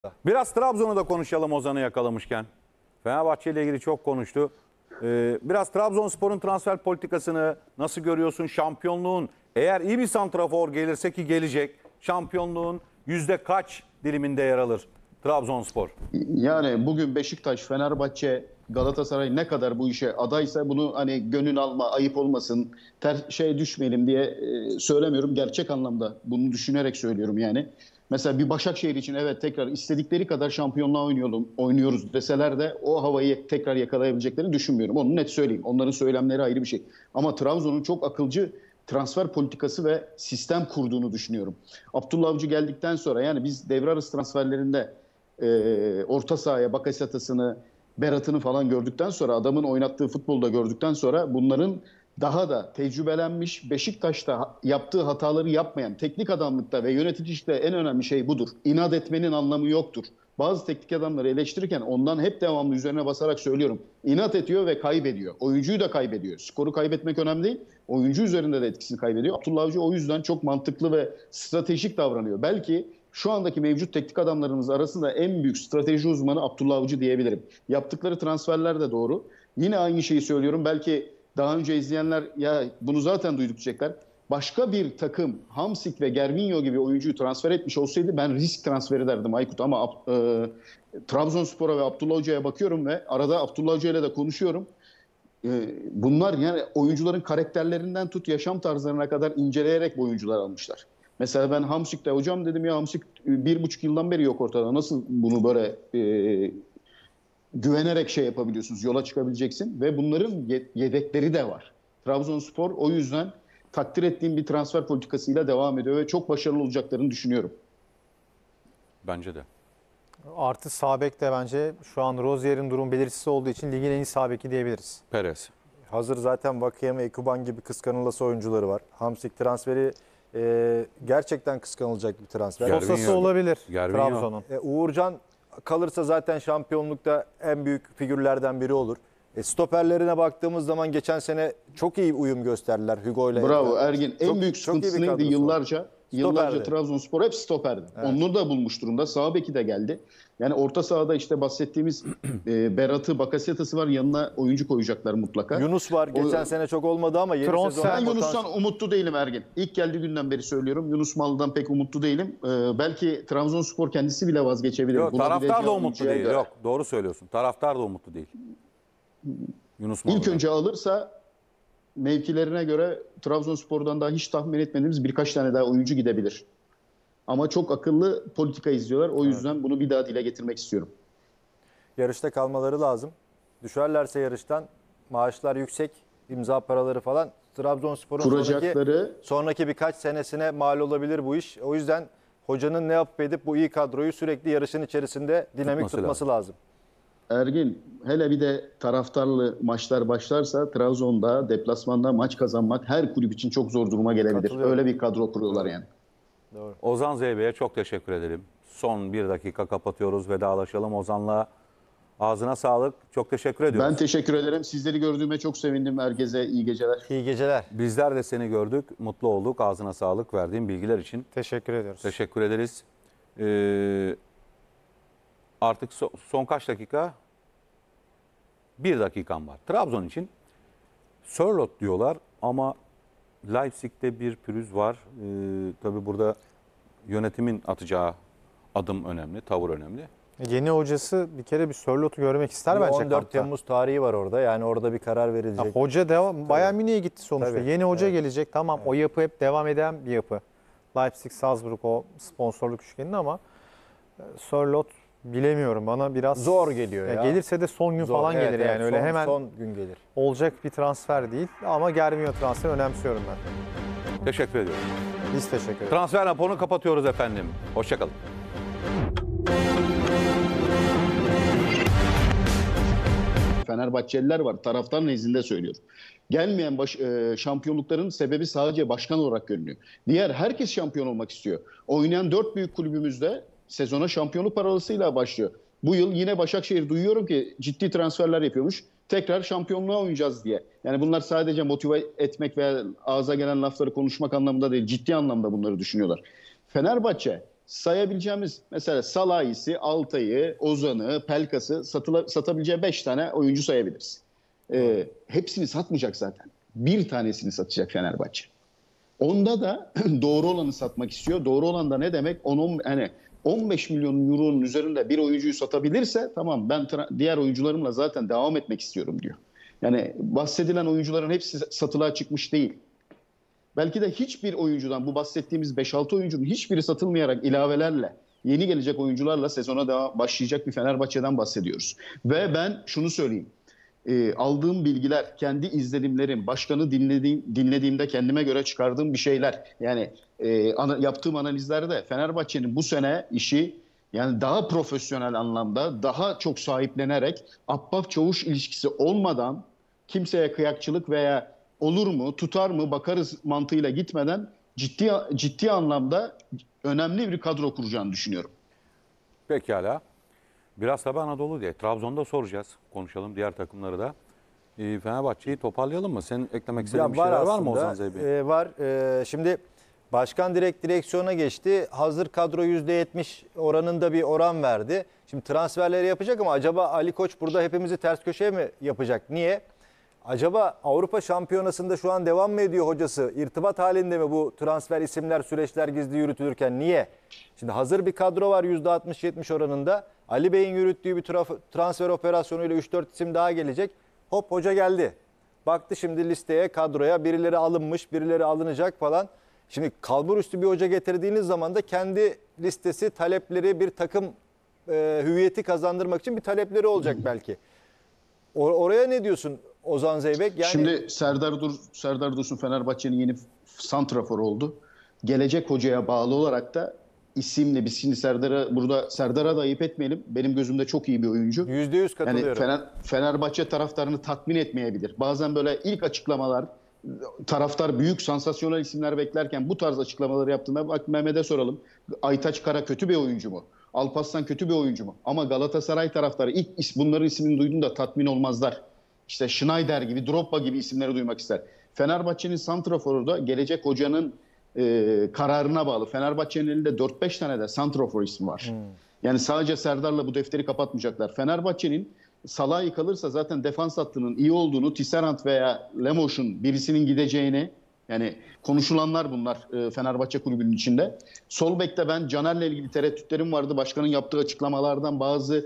Biraz Trabzon'u da konuşalım Ozan'ı yakalamışken. Fenerbahçe ile ilgili çok konuştu. Biraz Trabzonspor'un transfer politikasını nasıl görüyorsun? Şampiyonluğun eğer iyi bir santrafor gelirse ki gelecek, şampiyonluğun yüzde kaç diliminde yer alır Trabzonspor? Yani bugün Beşiktaş, Fenerbahçe, Galatasaray ne kadar bu işe adaysa bunu hani gönül alma, ayıp olmasın, düşmeyelim diye söylemiyorum. Gerçek anlamda bunu düşünerek söylüyorum yani. Mesela bir Başakşehir için evet tekrar istedikleri kadar şampiyonluğa oynuyoruz deseler de o havayı tekrar yakalayabileceklerini düşünmüyorum. Onu net söyleyeyim. Onların söylemleri ayrı bir şey. Ama Trabzon'un çok akılcı transfer politikası ve sistem kurduğunu düşünüyorum. Abdullah Avcı geldikten sonra yani biz devre arası transferlerinde orta sahaya Bakasetas'ını, Berat'ını falan gördükten sonra adamın oynattığı futbolda gördükten sonra bunların daha da tecrübelenmiş Beşiktaş'ta yaptığı hataları yapmayan teknik adamlıkta ve yöneticilikte en önemli şey budur. İnat etmenin anlamı yoktur. Bazı teknik adamları eleştirirken ondan hep devamlı üzerine basarak söylüyorum. İnat ediyor ve kaybediyor. Oyuncuyu da kaybediyor. Skoru kaybetmek önemli değil. Oyuncu üzerinde de etkisini kaybediyor. Abdullah Avcı o yüzden çok mantıklı ve stratejik davranıyor. Belki şu andaki mevcut teknik adamlarımız arasında en büyük strateji uzmanı Abdullah Avcı diyebilirim. Yaptıkları transferler de doğru. Yine aynı şeyi söylüyorum. Belki daha önce izleyenler ya bunu zaten duyduk diyecekler. Başka bir takım Hamsik ve Gervinho gibi oyuncuyu transfer etmiş olsaydı ben risk transferi derdim Aykut. Ama Trabzonspor'a ve Abdullah Hoca'ya bakıyorum ve arada Abdullah Hoca ile de konuşuyorum. Bunlar yani oyuncuların karakterlerinden tut yaşam tarzlarına kadar inceleyerek bu oyuncular almışlar. Mesela ben Hamsik'te hocam dedim ya Hamsik 1,5 yıldan beri yok ortada. Nasıl bunu böyle güvenerek şey yapabiliyorsunuz, yola çıkabileceksin ve bunların yedekleri de var. Trabzonspor o yüzden takdir ettiğim bir transfer politikasıyla devam ediyor ve çok başarılı olacaklarını düşünüyorum. Bence de. Artı sağ bek de bence şu an Rozier'in durum belirsiz olduğu için ligin en iyi sağ beki diyebiliriz. Perez. Hazır zaten Vakayeme, Ekuban gibi kıskanılası oyuncuları var. Hamsik transferi gerçekten kıskanılacak bir transfer. Gervinho- Sosası olabilir Gervinho. Trabzon'un. Uğurcan kalırsa zaten şampiyonlukta en büyük figürlerden biri olur. Stoperlerine baktığımız zaman geçen sene çok iyi uyum gösterdiler Hugo ile. Bravo Ergin. En büyük sıkıntısı neydi yıllarca? Yıllarca Trabzonspor hep stoperdi. Evet. Onu da bulmuş durumda. Sağ beki de geldi. Yani orta sahada işte bahsettiğimiz Berat'ı, Bakasetas'ı var. Yanına oyuncu koyacaklar mutlaka. Yunus var. Geçen sene çok olmadı ama yeni sezon. Ben Yunus'tan umutlu değilim Ergin. İlk geldiği günden beri söylüyorum. Yunus Mallı'dan pek umutlu değilim. Belki Trabzonspor kendisi bile vazgeçebilir. Yok, taraftar da umutlu değil. Yok, doğru söylüyorsun. Taraftar da umutlu değil. Yunus Mallı'dan. İlk önce alırsa mevkilerine göre Trabzonspor'dan daha hiç tahmin etmediğimiz birkaç tane daha oyuncu gidebilir. Ama çok akıllı politika izliyorlar. O yüzden bunu bir daha dile getirmek istiyorum. Yarışta kalmaları lazım. Düşerlerse yarıştan maaşlar yüksek, imza paraları falan Trabzonspor'un sonraki birkaç senesine mal olabilir bu iş. O yüzden hocanın ne yapıp edip bu iyi kadroyu sürekli yarışın içerisinde dinamik tutması lazım. Ergin, hele bir de taraftarlı maçlar başlarsa Trabzon'da deplasmanda maç kazanmak her kulüp için çok zor duruma gelebilir. Öyle bir kadro kuruyorlar yani. Doğru. Ozan Zeybe'ye çok teşekkür edelim. Son bir dakika kapatıyoruz, vedalaşalım Ozan'la. Ağzına sağlık. Çok teşekkür ediyoruz. Ben teşekkür ederim. Sizleri gördüğüme çok sevindim. Herkese iyi geceler. İyi geceler. Bizler de seni gördük. Mutlu olduk. Ağzına sağlık verdiğin bilgiler için. Teşekkür ediyoruz. Teşekkür ederiz. Artık son kaç dakika? 1 dakikam var. Trabzon için Sörloth diyorlar ama Leipzig'te bir pürüz var. Tabii burada yönetimin atacağı adım önemli, tavır önemli. Yeni hocası bir kere bir Sörloth'u görmek ister bence. 14 kampta. Temmuz tarihi var orada. Yani orada bir karar verilecek. Ya, hoca devam. Bayern Münih'e gitti sonuçta. Tabii. Yeni hoca gelecek. Tamam o yapı hep devam eden bir yapı. Leipzig, Salzburg o sponsorluk üçgeninde ama Sörloth bilemiyorum. Bana biraz zor geliyor ya. Gelirse de son gün falan gelir yani. Öyle hemen son gün gelir. Olacak bir transfer değil. Ama Gervinho transferi önemsiyorum ben. Teşekkür ediyorum. Biz teşekkür ederiz. Transfer raporunu kapatıyoruz efendim. Hoşçakalın. Fenerbahçeliler var. Taraftar nezdinde söylüyorum. Gelmeyen şampiyonlukların sebebi sadece başkan olarak görünüyor. Diğer herkes şampiyon olmak istiyor. Oynayan 4 büyük kulübümüzde sezona şampiyonluk paralısıyla başlıyor. Bu yıl yine Başakşehir duyuyorum ki ciddi transferler yapıyormuş. Tekrar şampiyonluğa oynayacağız diye. Yani bunlar sadece motive etmek veya ağza gelen lafları konuşmak anlamında değil. Ciddi anlamda bunları düşünüyorlar. Fenerbahçe sayabileceğimiz mesela Salah'isi, Altay'ı, Ozan'ı, Pelkas'ı satabileceği 5 tane oyuncu sayabiliriz. Hepsini satmayacak zaten. Bir tanesini satacak Fenerbahçe. Onda da doğru olanı satmak istiyor. Doğru olan da ne demek? 15 milyon euronun üzerinde bir oyuncuyu satabilirse tamam ben diğer oyuncularımla zaten devam etmek istiyorum diyor. Yani bahsedilen oyuncuların hepsi satılığa çıkmış değil. Belki de hiçbir oyuncudan bu bahsettiğimiz 5-6 oyuncunun hiçbiri satılmayarak ilavelerle yeni gelecek oyuncularla sezona başlayacak bir Fenerbahçe'den bahsediyoruz. Ve ben şunu söyleyeyim. Aldığım bilgiler, kendi izlenimlerim, başkanı dinlediğimde kendime göre çıkardığım bir şeyler. Yani yaptığım analizlerde Fenerbahçe'nin bu sene işi yani daha profesyonel anlamda, daha çok sahiplenerek Ahbap-Çavuş ilişkisi olmadan kimseye kıyakçılık veya olur mu, tutar mı, bakarız mantığıyla gitmeden ciddi anlamda önemli bir kadro kuracağını düşünüyorum. Pekala. Biraz tabii Anadolu diye. Trabzon'da soracağız. Konuşalım diğer takımları da. Fenerbahçe'yi toparlayalım mı? Senin eklemek istediğin bir şeyler var mı Ozan Zeybek? Var. Şimdi başkan direkt direksiyona geçti. Hazır kadro %70 oranında bir oran verdi. Şimdi transferleri yapacak ama acaba Ali Koç burada hepimizi ters köşeye mi yapacak? Niye? Acaba Avrupa Şampiyonası'nda şu an devam mı ediyor hocası? İrtibat halinde mi bu transfer isimler, süreçler gizli yürütülürken? Niye? Şimdi hazır bir kadro var %60-70 oranında. Ali Bey'in yürüttüğü bir transfer operasyonuyla 3-4 isim daha gelecek. Hop hoca geldi. Baktı şimdi listeye, kadroya birileri alınmış, birileri alınacak falan. Şimdi kalbur üstü bir hoca getirdiğiniz zaman da kendi listesi, talepleri, bir takım hüviyeti kazandırmak için bir talepleri olacak belki. Oraya ne diyorsun Ozan Zeybek? Yani... Şimdi Serdar Dursun Fenerbahçe'nin yeni santraforu oldu. Gelecek hocaya bağlı olarak da isimli biz şimdi Serdar'a da ayıp etmeyelim. Benim gözümde çok iyi bir oyuncu. %100 katılıyorum. Yani Fenerbahçe taraftarını tatmin etmeyebilir. Bazen böyle ilk açıklamalar taraftar büyük sansasyonel isimler beklerken bu tarz açıklamaları yaptığında bak Mehmet'e soralım. Aytaç Kara kötü bir oyuncu mu? Alparslan kötü bir oyuncu mu? Ama Galatasaray taraftarı bunların ismini duyduğunda tatmin olmazlar. İşte Schneider gibi, Drogba gibi isimleri duymak ister. Fenerbahçe'nin santraforu da gelecek hocanın kararına bağlı. Fenerbahçe'nin elinde 4-5 tane de santrafor ismi var. Yani sadece Serdar'la bu defteri kapatmayacaklar. Fenerbahçe'nin Salah'ı kalırsa zaten defans hattının iyi olduğunu, Tisserand veya Lemos'un birisinin gideceğini, yani konuşulanlar bunlar Fenerbahçe kulübünün içinde. Sol bekte ben Caner'le ilgili tereddütlerim vardı. Başkanın yaptığı açıklamalardan bazı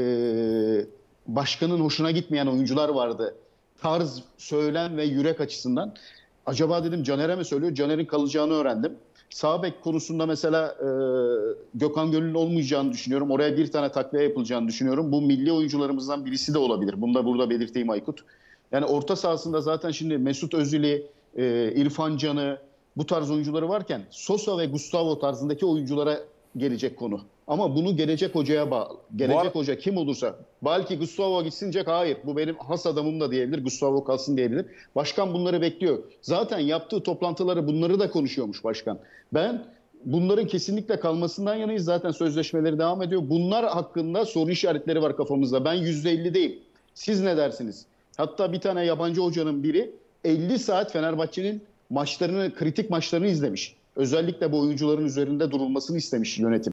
başkanın hoşuna gitmeyen oyuncular vardı. Tarz, söylem ve yürek açısından. Acaba dedim Caner'e mi söylüyor? Caner'in kalacağını öğrendim. Sağ bek konusunda mesela Gökhan Gönül'ün olmayacağını düşünüyorum. Oraya bir tane takviye yapılacağını düşünüyorum. Bu milli oyuncularımızdan birisi de olabilir. Bunu da burada belirteyim Aykut. Yani orta sahasında zaten şimdi Mesut Özil'i, İrfan Can'ı bu tarz oyuncuları varken Sosa ve Gustavo tarzındaki oyunculara gelecek konu. Ama bunu gelecek hocaya bağlı. Gelecek hoca kim olursa. Belki Gustavo gitsinecek. Hayır bu benim has adamım da diyebilir. Gustavo kalsın diyebilir. Başkan bunları bekliyor. Zaten yaptığı toplantıları bunları da konuşuyormuş başkan. Ben bunların kesinlikle kalmasından yanayız. Zaten sözleşmeleri devam ediyor. Bunlar hakkında soru işaretleri var kafamızda. Ben %50 değil. Siz ne dersiniz? Hatta bir tane yabancı hocanın biri 50 saat Fenerbahçe'nin kritik maçlarını izlemiş. Özellikle bu oyuncuların üzerinde durulmasını istemiş yönetim.